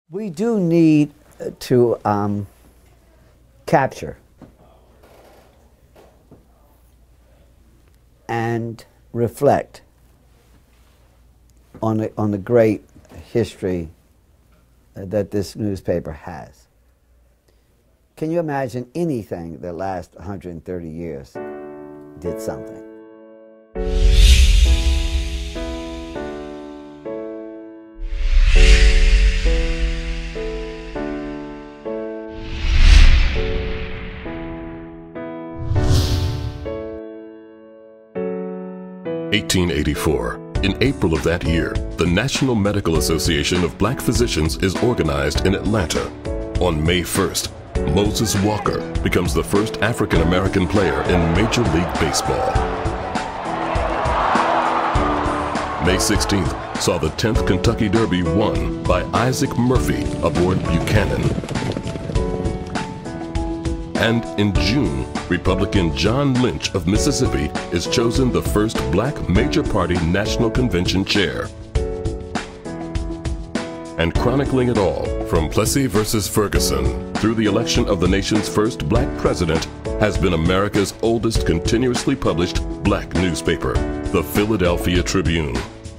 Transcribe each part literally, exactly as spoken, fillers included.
We do need to um, capture and reflect on the, on the great history that this newspaper has. Can you imagine anything that lasts one hundred thirty years did something? eighteen eighty-four. In April of that year, the National Medical Association of Black Physicians is organized in Atlanta. On May first, Moses Walker becomes the first African-American player in Major League Baseball. May sixteenth saw the tenth Kentucky Derby won by Isaac Murphy aboard Buchanan. And in June, Republican John Lynch of Mississippi is chosen the first black major party national convention chair. And chronicling it all, from Plessy versus Ferguson through the election of the nation's first black president, has been America's oldest continuously published black newspaper, the Philadelphia Tribune.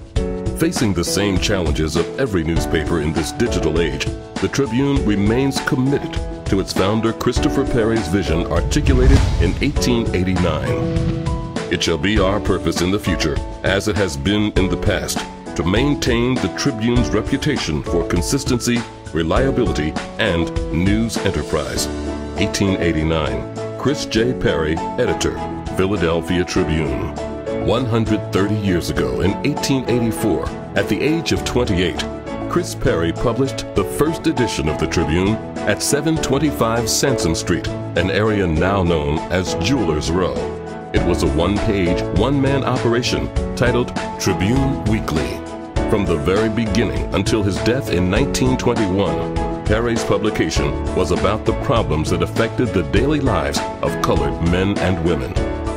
Facing the same challenges of every newspaper in this digital age, the Tribune remains committed to its founder Christopher Perry's vision articulated in eighteen eighty-nine. It shall be our purpose in the future, as it has been in the past, to maintain the Tribune's reputation for consistency, reliability, and news enterprise. eighteen eighty-nine. Chris J. Perry, editor, Philadelphia Tribune. one hundred thirty years ago, in eighteen eighty-four, at the age of twenty-eight, Chris Perry published the first edition of the Tribune at seven twenty-five Sansom Street, an area now known as Jewelers Row. It was a one-page, one-man operation titled Tribune Weekly. From the very beginning until his death in nineteen twenty-one, Perry's publication was about the problems that affected the daily lives of colored men and women.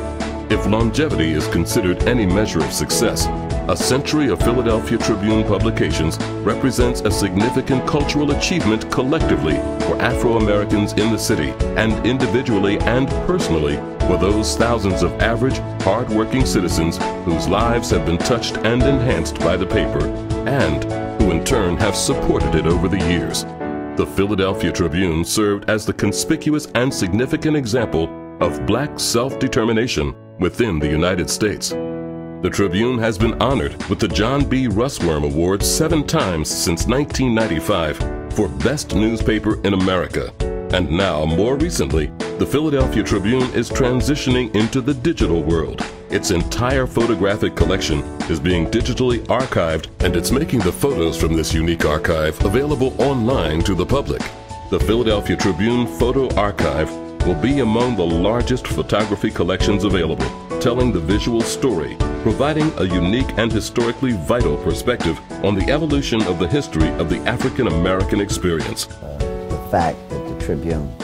If longevity is considered any measure of success, a century of Philadelphia Tribune publications represents a significant cultural achievement collectively for Afro-Americans in the city, and individually and personally for those thousands of average, hard-working citizens whose lives have been touched and enhanced by the paper, and who in turn have supported it over the years. The Philadelphia Tribune served as the conspicuous and significant example of black self-determination within the United States. The Tribune has been honored with the John B. Russwurm Award seven times since nineteen ninety-five for Best Newspaper in America. And now, more recently, the Philadelphia Tribune is transitioning into the digital world. Its entire photographic collection is being digitally archived, and it's making the photos from this unique archive available online to the public. The Philadelphia Tribune Photo Archive will be among the largest photography collections available, telling the visual story, providing a unique and historically vital perspective on the evolution of the history of the African-American experience. Uh, the fact that the Tribune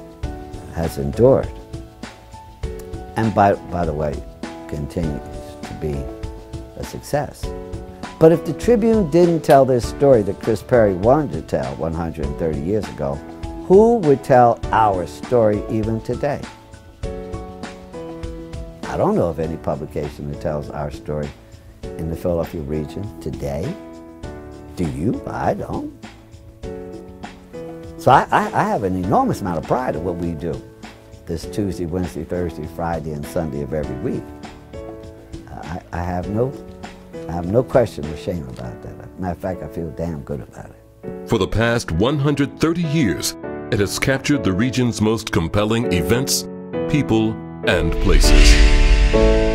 has endured, and by, by the way, continues to be a success. But if the Tribune didn't tell this story that Chris Perry wanted to tell one hundred thirty years ago, who would tell our story even today? I don't know of any publication that tells our story in the Philadelphia region today. Do you? I don't. So I, I, I have an enormous amount of pride in what we do this Tuesday, Wednesday, Thursday, Friday, and Sunday of every week. I, I have no, I have no question or shame about that. Matter of fact, I feel damn good about it. For the past one hundred thirty years, it has captured the region's most compelling events, people, and places.